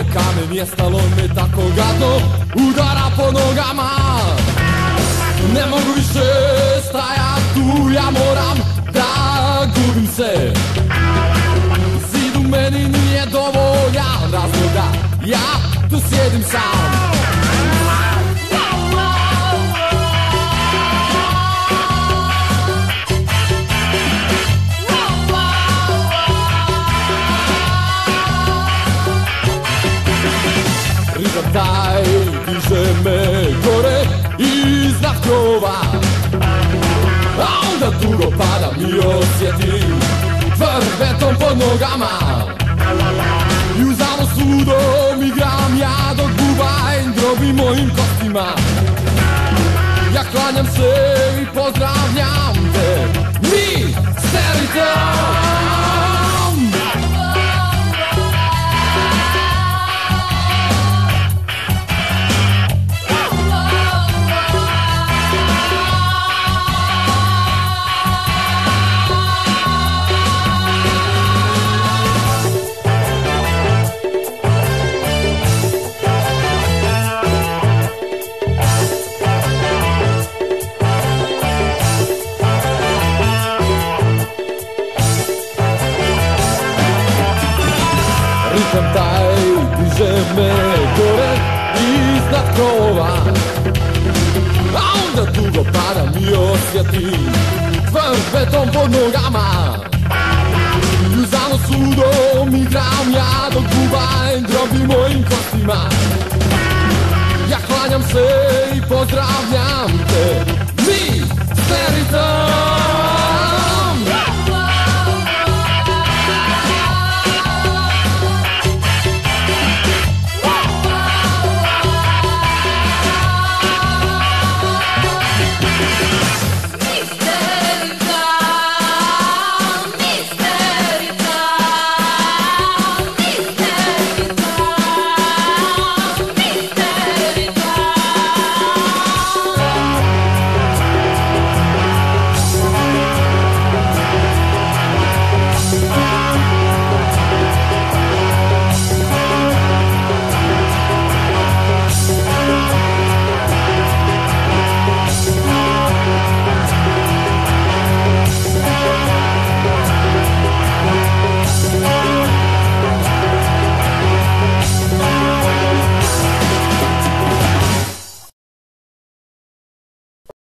je kamen, je stalo me tako gadno, udara po nogama. Ne mogu više stajat tu, ja moram da gubim se. Zid u meni nije dovoljan razlog da ja tu sjedim sam. Ritam taj diže me gore iznad krova, a onda dugo padam i osjetim tvrd beton pod nogama. I u zanosu sudom igram ja dok bubanj drobi mojim kostima. Ja klanjam se i pozdravljam te, mi ste Ritam. Ritam taj diže me gore iznad krova, a onda dugo padam i osjetim tvrd beton pod nogama. I u zanosu sudom igram ja dok bubanj drobi mojim kostima. Ja klanjam se i pozdravljam te,